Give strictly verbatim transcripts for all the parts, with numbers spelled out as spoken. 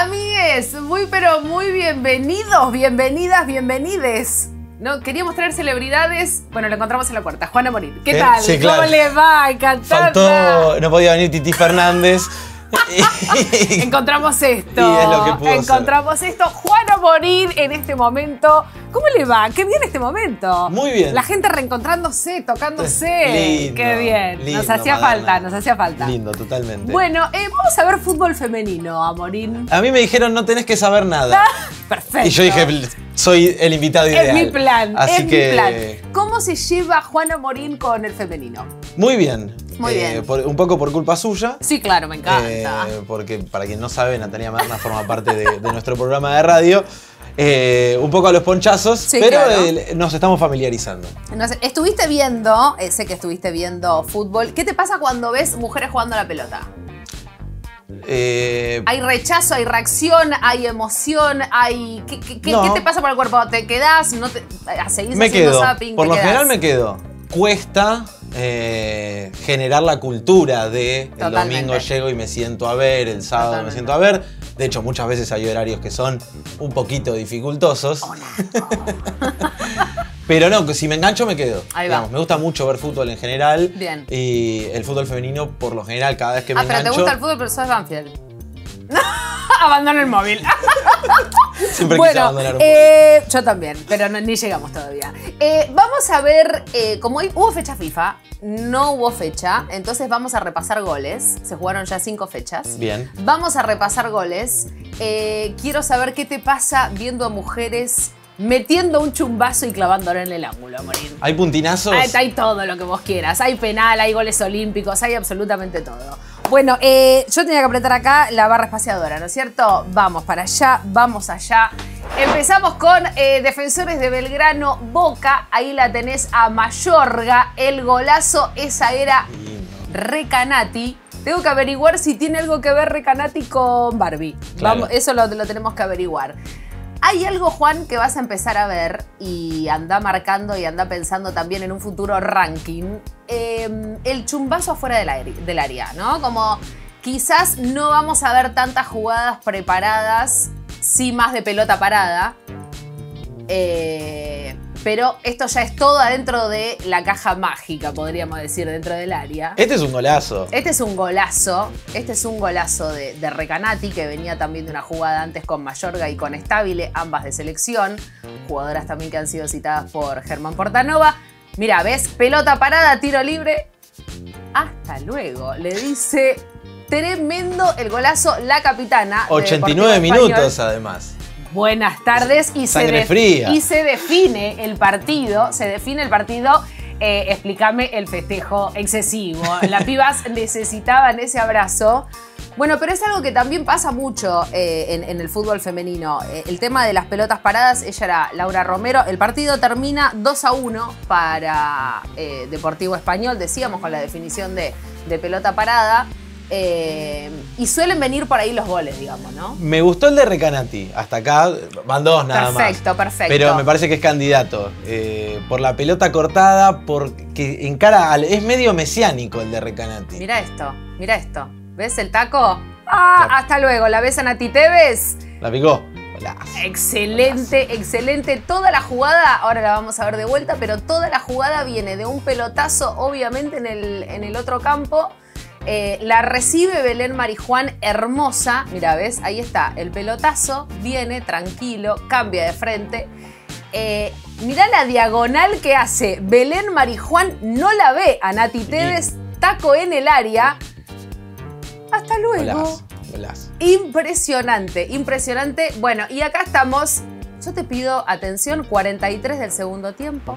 Amigues, muy pero muy bienvenidos, bienvenidas, bienvenides. No, queríamos traer celebridades. Bueno, lo encontramos en la puerta. Juana Morín. ¿Qué, ¿Qué? tal? Sí, claro. ¿Cómo le va? Encantada. Faltó, no podía venir Titi Fernández. Encontramos esto. Y es lo que pudo Encontramos ser. esto. Juana Morín en este momento. ¿Cómo le va? Qué bien este momento. Muy bien. La gente reencontrándose, tocándose. Lindo, Qué bien. lindo, nos hacía Madonna. falta, nos hacía falta. Lindo, totalmente. Bueno, eh, vamos a ver fútbol femenino, Amorín. A mí me dijeron no tenés que saber nada. Perfecto. Y yo dije, soy el invitado ideal. Es mi plan, Así es que... mi plan. ¿Cómo se lleva Juana Morín con el femenino? Muy bien. Muy eh, bien. Por, un poco por culpa suya. Sí, claro, me encanta. Eh, porque para quien no sabe, Natalia Merna forma parte de, de nuestro programa de radio. Eh, un poco a los ponchazos, Sí, pero claro. eh, nos estamos familiarizando. No sé, estuviste viendo, eh, sé que estuviste viendo fútbol. ¿Qué te pasa cuando ves mujeres jugando a la pelota? Eh, ¿Hay rechazo, hay reacción, hay emoción, hay... ¿Qué, qué, qué- No. qué te pasa por el cuerpo? ¿Te quedás? ¿No te... ¿Seguís me haciendo quedo. zapping? Por ¿Te lo quedás? general me quedo. Cuesta eh, generar la cultura de el Totalmente. domingo llego y me siento a ver, el sábado Totalmente. me siento a ver. De hecho, muchas veces hay horarios que son un poquito dificultosos. Pero no, si me engancho me quedo. Ahí va. Digamos, me gusta mucho ver fútbol en general. Bien. Y el fútbol femenino, por lo general, cada vez que me Ah, pero engancho... te gusta el fútbol, pero sos Banfield. Abandono el móvil. Siempre quise Bueno, abandonar un eh, yo también, pero no- ni llegamos todavía. Eh, vamos a ver, eh, como hay- hubo fecha FIFA, no hubo fecha, entonces vamos a repasar goles. Se jugaron ya cinco fechas. Bien. Vamos a repasar goles. Eh, quiero saber qué te pasa viendo a mujeres metiendo un chumbazo y clavándolo en el ángulo, Morín. ¿Hay puntinazos? Hay, hay todo lo que vos quieras. Hay penal, hay goles olímpicos, hay absolutamente todo. Bueno, eh, yo tenía que apretar acá la barra espaciadora, ¿no es cierto? Vamos para allá, vamos allá. Empezamos con eh, Defensores de Belgrano, Boca. Ahí la tenés a Mayorga. El golazo, esa era Lindo. Recanati. Tengo que averiguar si tiene algo que ver Recanati con Barbie. Claro. Vamos, eso lo, lo tenemos que averiguar. Hay algo, Juan, que vas a empezar a ver y anda marcando y anda pensando también en un futuro ranking. Eh, el chumbazo afuera del, aire, del área, ¿no? Como quizás no vamos a ver tantas jugadas preparadas, sí más de pelota parada. Eh, pero esto ya es todo adentro de la caja mágica, podríamos decir, dentro del área. Este es un golazo. Este es un golazo, este es un golazo de, de Recanati, que venía también de una jugada antes con Mayorga y con Stabile, ambas de selección, jugadoras también que han sido citadas por Germán Portanova. Mira, ¿ves? Pelota parada, tiro libre. Hasta luego, le dice tremendo el golazo la capitana. de ochenta y nueve Deportivo Español. minutos, además. Buenas tardes y se, Sangre de- fría. y se define el partido, se define el partido, eh, explícame el festejo excesivo. Las pibas necesitaban ese abrazo. Bueno, pero es algo que también pasa mucho eh, en, en el fútbol femenino. Eh, el tema de las pelotas paradas, ella era Laura Romero. El partido termina dos a uno para eh, Deportivo Español, decíamos, con la definición de, de pelota parada. Eh, y suelen venir por ahí los goles, digamos, ¿no? Me gustó el de Recanati. Hasta acá van dos nada más. Perfecto, perfecto. Pero me parece que es candidato. Eh, por la pelota cortada, porque encara al... Es medio mesiánico el de Recanati. Mira esto, mira esto. ¿Ves el taco? ¡Ah! La- Hasta luego. ¿La ves a Nati Tevez? ¿La picó? Golazo. Excelente, excelente. Toda la jugada, ahora la vamos a ver de vuelta, pero toda la jugada viene de un pelotazo, obviamente, en el, en el otro campo. Eh, la recibe Belén Marijuán, hermosa. Mira, ¿ves? Ahí está. El pelotazo viene tranquilo, cambia de frente. Eh, mirá la diagonal que hace Belén Marijuán, no la ve a Nati Tevez, taco en el área. Hasta luego. Golazo, golazo. Impresionante, impresionante. Bueno, y acá estamos. Yo te pido atención, cuarenta y tres del segundo tiempo.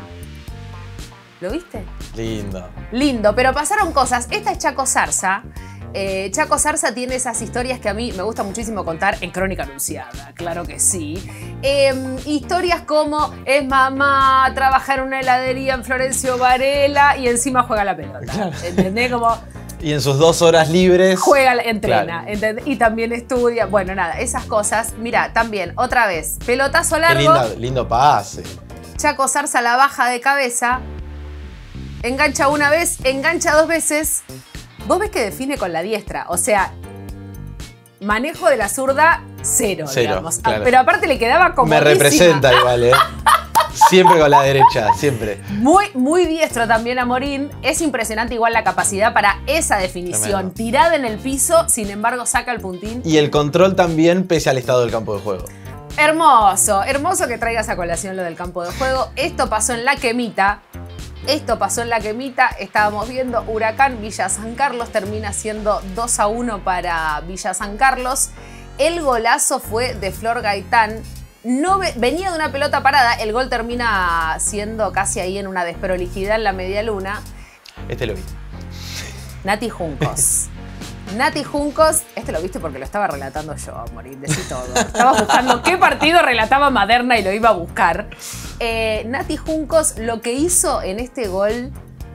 ¿Lo viste? Lindo. Lindo, pero pasaron cosas. Esta es Chaco Zarza. Eh, Chaco Zarza tiene esas historias que a mí me gusta muchísimo contar en Crónica Anunciada, claro que sí. Eh, historias como es mamá, trabaja en una heladería en Florencio Varela y encima juega la pelota. Claro. ¿Entendés? Como Y en sus dos horas libres... juega, entrena, Claro. ¿entendés? Y también estudia. Bueno, nada, esas cosas. Mira, también, otra vez, pelotazo Qué largo. lindo, lindo pase. Chaco Zarza la baja de cabeza. Engancha una vez, engancha dos veces. Vos ves que define con la diestra. O sea, manejo de la zurda, cero, Cero, digamos. claro. Pero aparte le quedaba como. Me representa igual, ¿eh? Siempre con la derecha, siempre. Muy, muy diestro también Amorín. Es impresionante igual la capacidad para esa definición. Tremendo. Tirada en el piso, sin embargo saca el puntín. Y el control también pese al estado del campo de juego. Hermoso, hermoso que traigas a colación lo del campo de juego. Esto pasó en La Quemita. Esto pasó en La Quemita. Estábamos viendo Huracán Villa San Carlos. Termina siendo dos a uno para Villa San Carlos. El golazo fue de Flor Gaitán. No ve, venía de una pelota parada. El gol termina siendo casi ahí en una desprolijidad en la media luna. Este lo vi. Nati Juncos. Nati Juncos, este lo viste porque lo estaba relatando yo, Amorín, decí todo. Estaba buscando qué partido relataba Maderna y lo iba a buscar. Eh, Nati Juncos, lo que hizo en este gol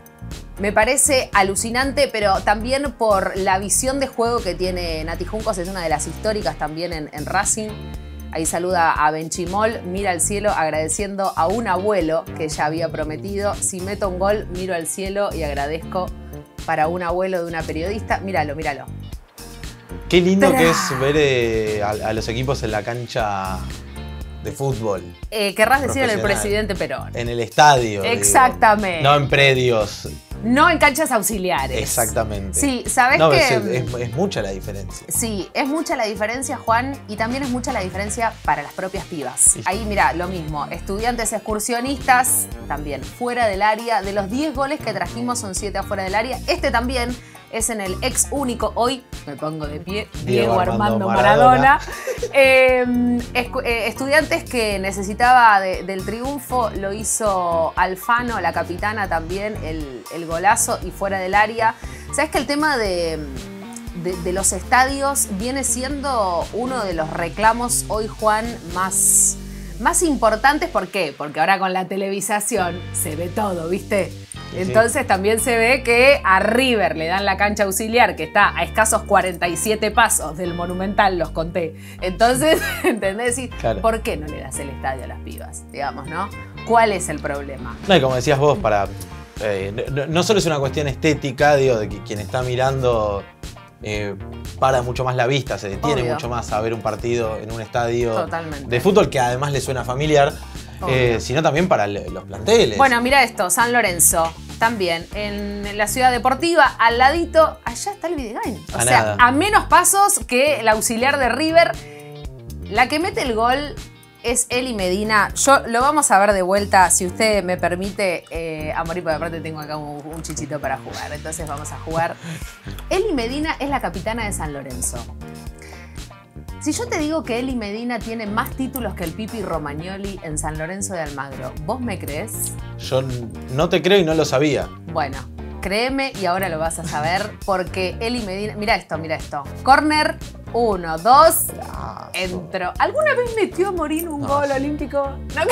me parece alucinante, pero también por la visión de juego que tiene Nati Juncos. Es una de las históricas también en, en Racing. Ahí saluda a Benchimol, mira al cielo agradeciendo a un abuelo que ya había prometido. Si meto un gol, miro al cielo y agradezco para un abuelo de una periodista. Míralo, míralo. Qué lindo Tra. que es ver eh, a, a los equipos en la cancha de fútbol. Eh, querrás decir en el Profesional. presidente Perón. En el estadio. Exactamente. Digo. No en predios. No en canchas auxiliares. Exactamente. Sí, ¿sabés no, qué? Es, es, es mucha la diferencia. Sí, es mucha la diferencia, Juan, y también es mucha la diferencia para las propias pibas. Sí. Ahí, mira, lo mismo. Estudiantes excursionistas, también fuera del área. De los diez goles que trajimos, son siete afuera del área. Este también es en el ex único. Hoy me pongo de pie. Diego, Diego Armando, Armando Maradona. Maradona. eh, escu- eh, estudiantes que necesitaba de, del triunfo, lo hizo Alfano, la capitana también, el, el golazo y fuera del área. ¿Sabes que el tema de, de, de los estadios viene siendo uno de los reclamos hoy, Juan, más, más importantes? ¿Por qué? Porque ahora con la televisación se ve todo, ¿viste? Entonces también se ve que a River le dan la cancha auxiliar, que está a escasos cuarenta y siete pasos del Monumental, los conté. Entonces, ¿entendés? Y, claro. ¿por qué no le das el estadio a las pibas? Digamos, ¿no? ¿Cuál es el problema? No, y como decías vos, para eh, no, no solo es una cuestión estética, digo, de que quien está mirando eh, para mucho más la vista, se detiene Obvio. mucho más a ver un partido en un estadio Totalmente. de fútbol que además le suena familiar. Eh, sino también para los planteles. Bueno, mira esto, San Lorenzo, también, en la ciudad deportiva, al ladito, allá está el Videgain. O a sea, nada. a menos pasos que el auxiliar de River. La que mete el gol es Eli Medina. Yo lo vamos a ver de vuelta, si usted me permite, eh, a morir, porque aparte tengo acá un, un chichito para jugar. Entonces vamos a jugar. Eli Medina es la capitana de San Lorenzo. Si yo te digo que Eli Medina tiene más títulos que el Pipi Romagnoli en San Lorenzo de Almagro, ¿vos me crees? Yo no te creo y no lo sabía. Bueno, créeme y ahora lo vas a saber porque Eli Medina... Mira esto, mira esto. Corner, uno, dos, Brazo. entró. ¿Alguna vez metió a Morín un No. gol olímpico? No,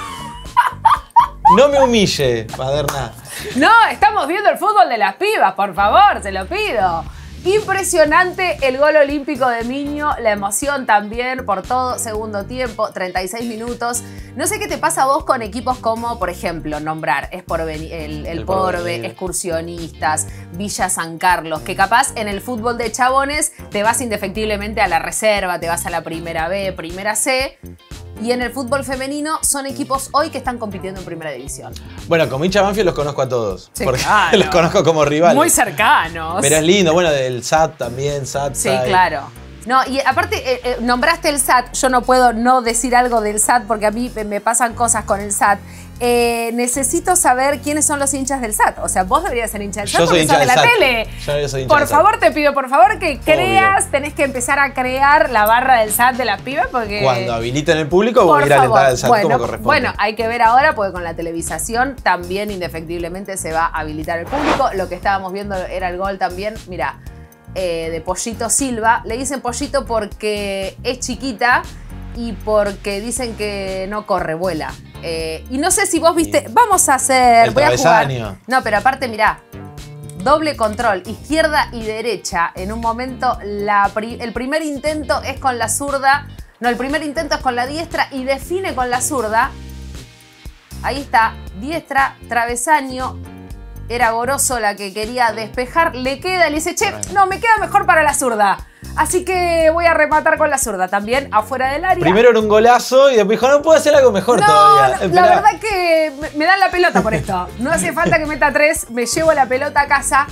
No me humille, Maderna. no, estamos viendo el fútbol de las pibas, por favor, se lo pido. Impresionante el gol olímpico de Miño, la emoción también por todo, segundo tiempo, treinta y seis minutos. No sé qué te pasa a vos con equipos como, por ejemplo, nombrar, es por el, el, El Porbe, Porvenir. Excursionistas, Villa San Carlos, que capaz en el fútbol de chabones te vas indefectiblemente a la reserva, te vas a la primera B, primera C. Y en el fútbol femenino son equipos hoy que están compitiendo en primera división. Bueno, como hincha Banfield los conozco a todos. Sí, porque claro. los conozco como rivales. Muy cercanos. Pero es lindo, bueno, del S A T también, S A T. Sí, claro. No, y aparte, eh, eh, nombraste el S A T, yo no puedo no decir algo del S A T porque a mí me pasan cosas con el S A T. Eh, necesito saber quiénes son los hinchas del S A T. O sea, vos deberías ser hincha del S A T Yo soy porque hincha sos de del la S A T. tele. Yo soy hincha Por del S A T. favor, te pido, por favor, que creas, tenés que empezar a crear la barra del S A T de las pibas porque... Cuando habiliten el público Por voy a ir a favor. alentar al S A T bueno, como corresponde. bueno, hay que ver ahora porque con la televisación también indefectiblemente se va a habilitar el público. Lo que estábamos viendo era el gol también, mira, eh, de Pollito Silva. Le dicen Pollito porque es chiquita y porque dicen que no corre, vuela. Eh, y no sé si vos viste, vamos a hacer, El voy a jugar. travesaño. No, pero aparte mirá, doble control, izquierda y derecha. En un momento, la pri- el primer intento es con la zurda. No, el primer intento es con la diestra y define con la zurda. Ahí está, diestra, travesaño. Era Goroso la que quería despejar. Le queda, le dice, che, no, me queda mejor para la zurda. Así que voy a rematar con la zurda también, afuera del área. Primero era un golazo y después dijo, no puedo hacer algo mejor no, todavía. No, la verdad que me, me dan la pelota por esto. No hace falta que meta tres, me llevo la pelota a casa.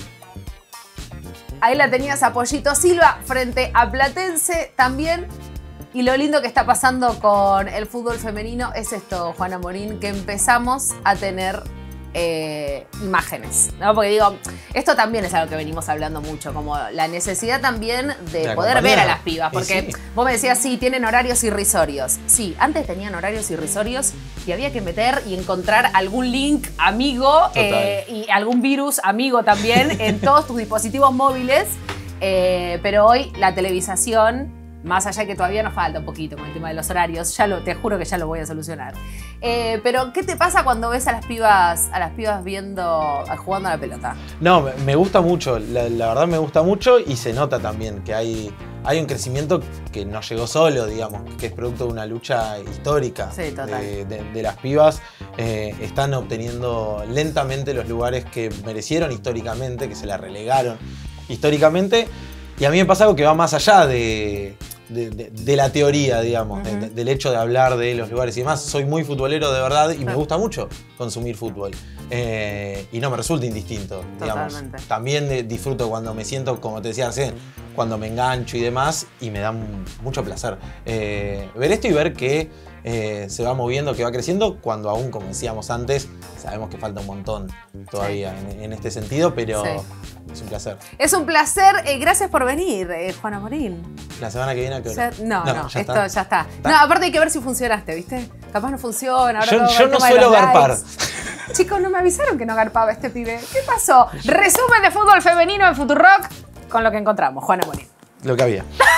Ahí la tenías a Pollito Silva frente a Platense también. Y lo lindo que está pasando con el fútbol femenino es esto, Juana Morín, que empezamos a tener eh, imágenes, ¿no? Porque digo, esto también es algo que venimos hablando mucho, como la necesidad también de, de poder ver a las pibas. Porque sí. Vos me decías, sí, tienen horarios irrisorios. Sí, antes tenían horarios irrisorios y había que meter y encontrar algún link amigo eh, y algún virus amigo también en todos tus dispositivos móviles. Eh, pero hoy la televisación, más allá de que todavía nos falta un poquito con el tema de los horarios, ya lo, te juro que ya lo voy a solucionar. Eh, pero, ¿qué te pasa cuando ves a las pibas, a las pibas viendo, jugando a la pelota? No, me gusta mucho, la, la verdad me gusta mucho y se nota también que hay, hay un crecimiento que no llegó solo, digamos, que es producto de una lucha histórica. Sí, total. De, de, de las pibas. Eh, están obteniendo lentamente los lugares que merecieron históricamente, que se las relegaron históricamente. Y a mí me pasa algo que va más allá de, de, de, de la teoría, digamos, uh-huh. de, de, del hecho de hablar de los lugares y demás. Soy muy futbolero de verdad y me gusta mucho consumir fútbol. Eh, y no me resulta indistinto, digamos. Totalmente. También de, disfruto cuando me siento, como te decía recién, cuando me engancho y demás, y me da mucho placer. Eh, ver esto y ver que eh, se va moviendo, que va creciendo, cuando aún, como decíamos antes, sabemos que falta un montón todavía sí. en, en este sentido, pero... Sí. Es un placer. Es un placer. Eh, gracias por venir, eh, Juana Morín. La semana que viene, ¿a qué hora? Ya, no, no, no, ya esto está. ya está. ¿Está? No, aparte hay que ver si funcionaste, ¿viste? Capaz no funciona. Ahora yo yo no suelo garpar. Chicos, no me avisaron que no garpaba este pibe. ¿Qué pasó? Resumen de fútbol femenino en Futurock con lo que encontramos. Juana Morín. Lo que había.